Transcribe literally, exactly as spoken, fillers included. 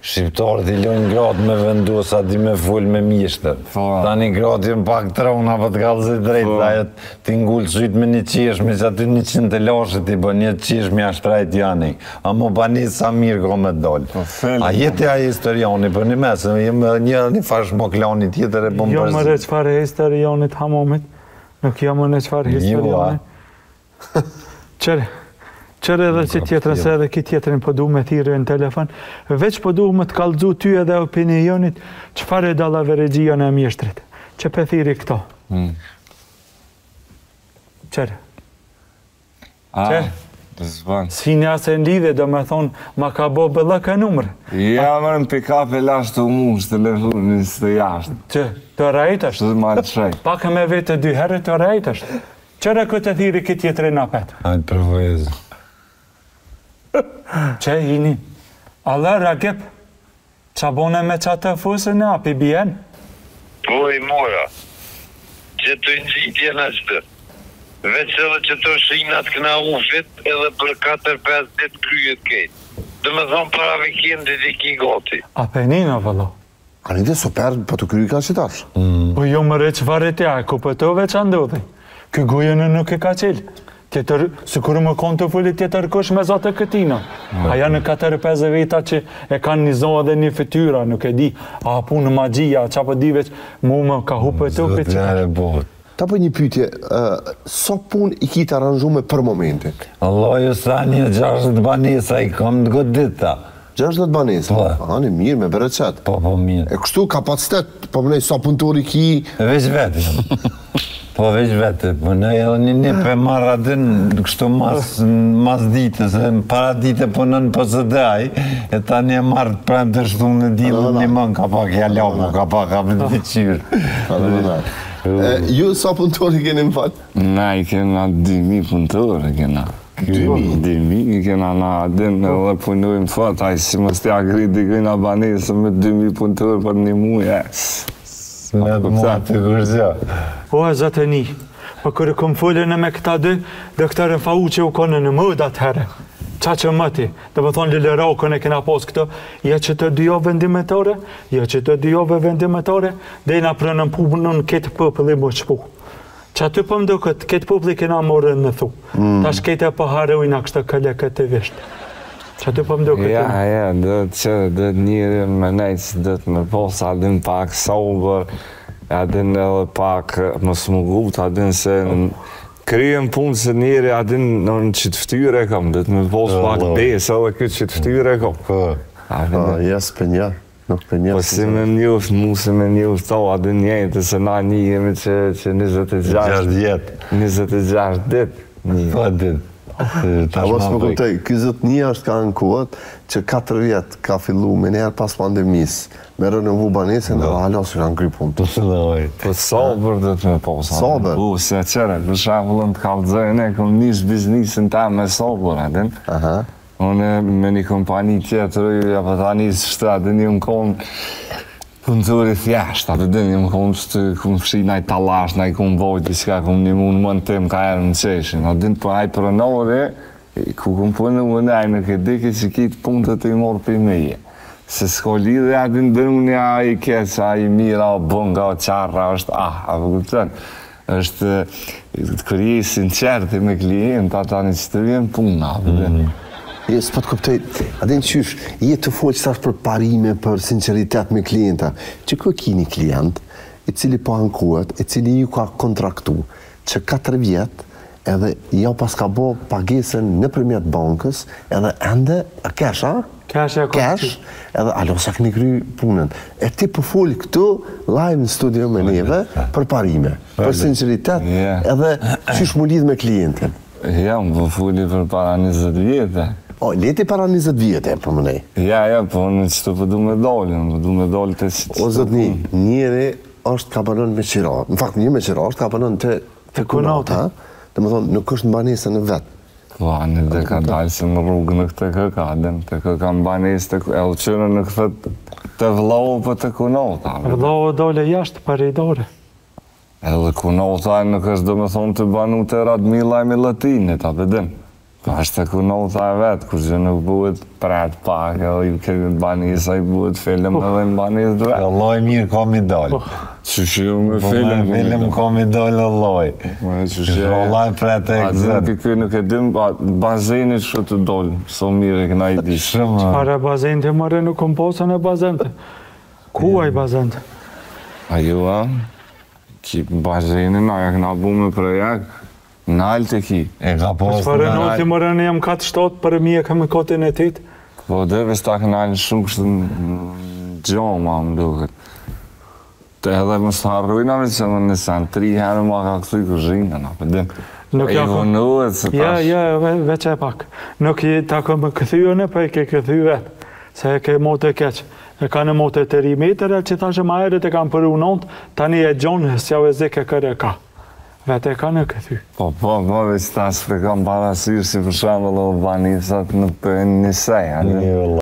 Shqiptarët i lojnë gratë me vendosa di me full me mishte. Tani gratë jënë pak trona për të kalëzit drejtë, ajo ti ngullë sytë me një qeshme, që aty një qënë të lashët i bë një qeshme ashtrajt janë. A mo pa një sa mirë ka me dollë. A jetë e a historiani për një mesë, një një fash më klani tjetër e për më Jo më re qëfar e historianit hamomit, nuk jo më në qëfar historianit. Qërë? Qërë edhe që tjetërës edhe ki tjetërin po du me thirë në telefon, veç po du me të kalëzu ty edhe opinionit qëfar e dallave regjia në mjeshtrit. Që pe thiri këto? Qërë? Qërë? Zbanë. S'fini asë në lidhe, do me thonë, ma ka bo bëllë ka numrë. Ja, mërë në pick-up e lashtë të mu, së telefonin së të jashtë. Që, të rajt është? Së ma të shrej. Pak me vete dy herë të rajt është. Qërë këtë thiri ki tjetërin apet? Hajtë përvojezë. Që hini, Allah rakep, qa bone me qa të fusën e api bjen? Po i mora, që të nëzitje në qëtë, veç edhe që të shinat këna ufit edhe për katër pesë ditë kryet kejtë. Dhe me thonë para vikendit i ki gati. A penina, vëllo? A një dhe super, për të kryi ka qitash. Po jo më reqë varetja, ku për të veç andodhi. Kë gujën nuk e ka qilë. Tjetër, së kërë më konë të fullit tjetër kush me zotë të këtina. Aja në katër pesë veta që e kanë një zonë dhe një fytyra, nuk e di, a punë magjia, qa për di veç, mu më ka hupë të të këtë. Ta për një pytje, sa punë i kitë aranjume për momentin? Allah ju sa një gjashtë banesa i kam të këtë dita. gjashtëdhjetë banesa? A, një mirë, me bereqet. Po, po, mirë. E kështu kapacitet, po mënej, sa punëtori ki? Veç vetë. Po veç vete, po në edhe një një për marrë adin, kështu mas dite, se para dite po në në pësëdaj, e ta një marrë të premë të shtu në dilë, një mën ka pak jalomu, ka pak ka për të qyrë. Ju sa punëtori keni më fatë? Na i kena dy mijë punëtori, kena. dy mijë i kena na adin, edhe punojmë fatë, a i si më stja griti këna banesë me dy mijë punëtori për një mujë, e. Në të mua të gërëzja. O, e zëtë një, për kërë këm fullin e me këta dy, dhe këtërën fa u që u kone në mëd atëherë. Qa që mëti, dhe më thonë lillera u kone kena pos këto, ja që të dio vendimetore, ja që të dio vendimetore, dhe i na prënën punën këtë pëpëlli më qëpu. Qa ty për mdo këtë, këtë pëpëlli kena morën në thu. Ta shkete për hare ujna kështë të këlle këtë vishtë. Qa ty për mdo këtë? Ja, ja, dhe që dhe njëri me nejtë, dhe të me posë, adin pak sober, adin edhe pak më smugut, adin se kryem punë se njëri adin në që të ftyre kam, dhe të me posë pak besë edhe këtë që të ftyre kam. Jes për një, nuk për një. Po si me njëft, mu si me njëft to, adin njëjtë, se na një jemi që njëzet e gjashtë. njëzet e gjashtë dit. Po dit. A mos më kuptoj, këzët një është ka në kohët që katër vjetë ka fillu me njerë pas pandemisë, me rënëvu banesën dhe halos që kanë kry punë. Po sabër dhe të me posë. Sabër? U, se qëre, për shavullën të kalëzojnë, e kom njës biznisën ta me sabër, adin. Unë me një kompani tjetër, ja për ta njës shtatë, një më konë punëtori thjesht, atë dhe një më konë që të këmë fshi naj talash, naj këmë vojtë, që ka këmë një mundë më në tem ka erë në qeshin. A din për aj pronore, ku këmë punë më nej në këtë dike që kitë punët të i morë për i meje. Se s'ko lidhe, a din dhe unë a i keqë, a i mira, a bënga, a qarra, është ah, a për këtën. është të kërjej sinqerti me klient, ata një që të vjen punë, a për din. Je, s'po të kuptoj, adin qysh, je të folë qëtash për parime, për sinceritet me klienta, që kë ki një klient, i cili po ankuat, i cili ju ka kontraktu, që katër vjetë, edhe ja pas ka bo pagesën në përmjet bankës, edhe ende, a cash, a? Cash, e cash, edhe alo sa këni kry punën. E ti po folë këtu, live në studio me neve, për parime, për sinceritet, edhe qysh mu lidh me klientin. Ja, më po folë për para njëzet vjetë. O, leti para njëzet vjetë, për mënej. Ja, ja, po në që të përdu me dollë, në përdu me dollë të si... O, zëtni, njëri është ka banon me qiratë. Në fakt, një me qiratë është ka banon të kunata. Dhe më thonë, nuk është në banesë në vetë. Po, anë dhe ka dalë se në rrugë në këtë këkadën, të këka në banesë të edhe qënë në këtë të vlohë për të kunata. Vlohë dole jashtë për i dore. Edhe kunata nuk është do me thonë të banu të Radmila e Milatinit, a përdin. Ashtë të kunota e vetë, kur që nuk buhet pret pak, edhe i këtë banisa i buhet film edhe në banis dhe. Alloj mirë ka mi dalë. Që që ju me Po film. me film ka mi dalë alloj. Që që... Alloj pret e A këzër. dhe këtë nuk e dim, bazenit që të dollë, so mirë e këna i di. Shumë. Para bazente mëre nuk kom posën e bazente. Kuaj bazente? A ju, a? Ki bazenin, a ja këna bu me projekt, në altë e ki. E ka posë Para noti mëre në jam katë shtatë për mi e kam e kotin e tit. Po dhe ves ta këna alë shumë kështë në gjoma më duket. Të edhe më së harrujna me që më nësan tri herë ma ka këthuj kuzhinë, na pëdim. Nuk E ja ko- vonuet se Ja, tash. ja, ve- veç e pak. Nuk i ta kom këthyën e, pa i ke këthy vetë. Se e ke motë e keqë. E ka në motë e të rimetere, që ta që ma erët e kam përru nëndë, tani e gjonë, s'ja e zike kërë e ka. Vete e ka në këthy. Po, po, po, veç ta s'pe kam parasysh si për shembull o banisat në për një sej, a ne? Një